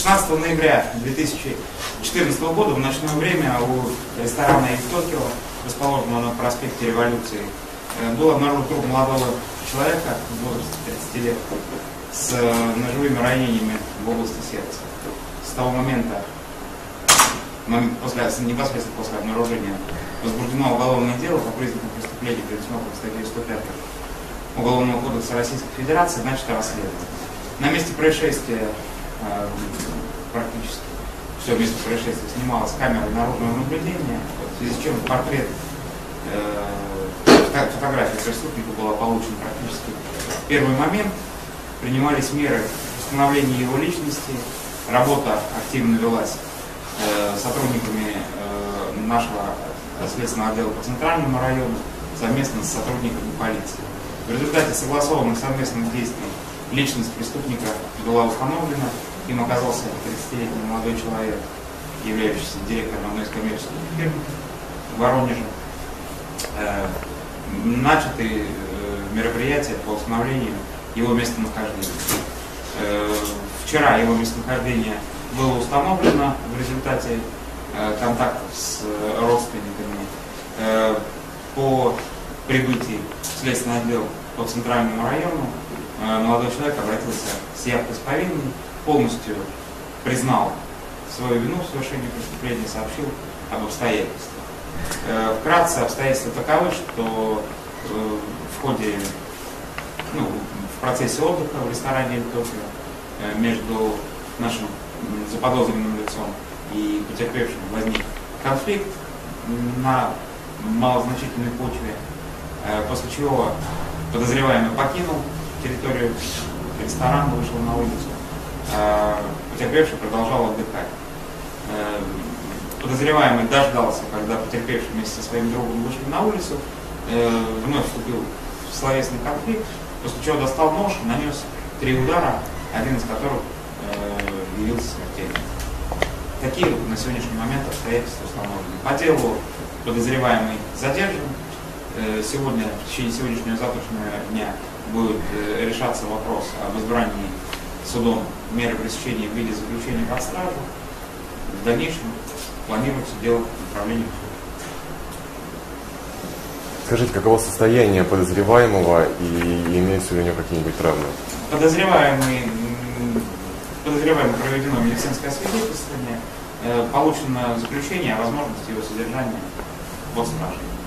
16 ноября 2014 года в ночное время у ресторана Токио, расположенного на проспекте Революции, был обнаружен труп молодого человека в возрасте 30 лет с ножевыми ранениями в области сердца. С того момента, непосредственно после обнаружения, возбуждено уголовное дело по признакам преступления, предусмотренного статьей 105 Уголовного кодекса Российской Федерации, начато расследование. На месте происшествия практически все место происшествия снималось камерой наружного наблюдения, в связи с чем портрет, фотография преступника была получена практически в первый момент. Принимались меры установления его личности, работа активно велась сотрудниками нашего следственного отдела по Центральному району совместно с сотрудниками полиции. В результате согласованных совместных действий личность преступника была установлена. Им оказался 30-летний молодой человек, являющийся директором одной из коммерческих фирм в Воронеже. Начаты мероприятия по установлению его местонахождения. Вчера его местонахождение было установлено в результате контактов с родственниками. По прибытии в следственный отдел по Центральному району молодой человек обратился с явкой с повинной, полностью признал свою вину в совершении преступления, сообщил об обстоятельствах. Вкратце обстоятельства таковы, что в ходе, в процессе отдыха в ресторане Токио между нашим заподозренным лицом и потерпевшим возник конфликт на малозначительной почве, после чего подозреваемый покинул территорию ресторана, вышел на улицу, потерпевший продолжал отдыхать. Подозреваемый дождался, когда потерпевший вместе со своим другом вышли на улицу, вновь вступил в словесный конфликт, после чего достал нож и нанес 3 удара, один из которых явился смертельным. Такие вот на сегодняшний момент обстоятельства установлены. По делу подозреваемый задержан. Сегодня, в течение сегодняшнего и завтрашнего дня будет решаться вопрос об избрании судом меры пресечения в виде заключения под стражу. В дальнейшем планируется дело направления в суд. Скажите, каково состояние подозреваемого и имеются ли у него какие-нибудь травмы? Подозреваемый проведено медицинское освидетельствование, получено заключение о возможности его содержания под стражей.